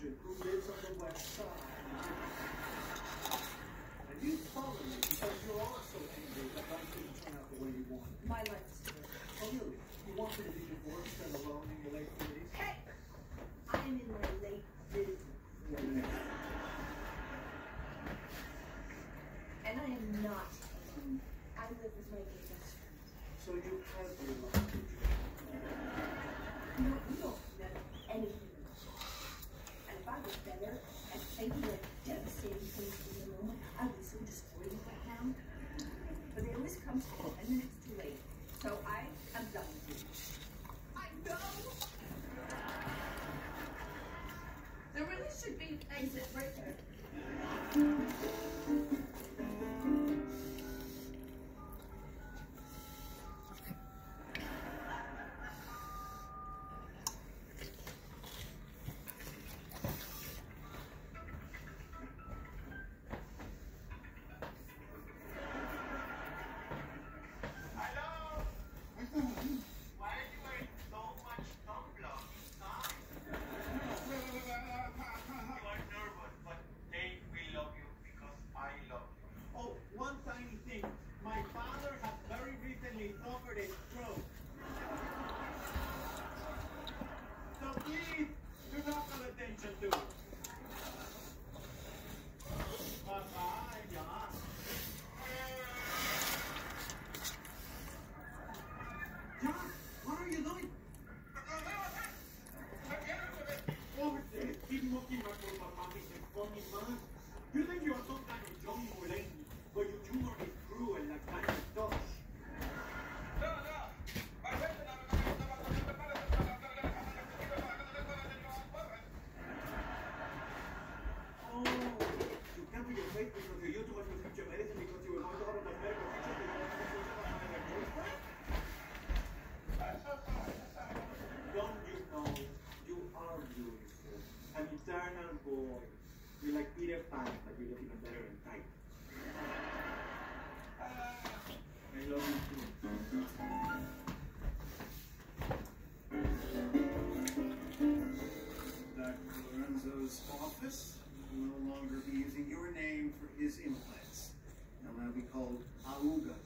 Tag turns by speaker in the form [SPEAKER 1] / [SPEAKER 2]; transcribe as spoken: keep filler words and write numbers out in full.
[SPEAKER 1] Sergeant who lives on the west side. And you follow me because you're also angry that life didn't turn out the way you wanted.
[SPEAKER 2] My life is good.
[SPEAKER 1] Oh, really? You want me to be divorced and alone in your late thirties?
[SPEAKER 2] Hey! I'm in my late fifties. And I am not alone. I live with my gay best friend.
[SPEAKER 1] So you have your life, did you?
[SPEAKER 2] No, you don't know anything about it. And if I was better at thinking of devastating things in the moment, I would so destroy you right now. But it always comes ten minutes too late. So I am done with you. I know! There really should be an exit right there.
[SPEAKER 1] You think you are some kind of John Mulaney, but your humor is cruel like kind of dogs.
[SPEAKER 3] No, no.
[SPEAKER 1] Oh, you can't be your face because you too much with future medicine because you were not out of the medical future Don't you know you are beautiful, an eternal boy. You're like Peter Pan, but you look even better in tight. I love you too. Doctor Lorenzo's office will no longer be using your name for his implants. They'll now be called Auga.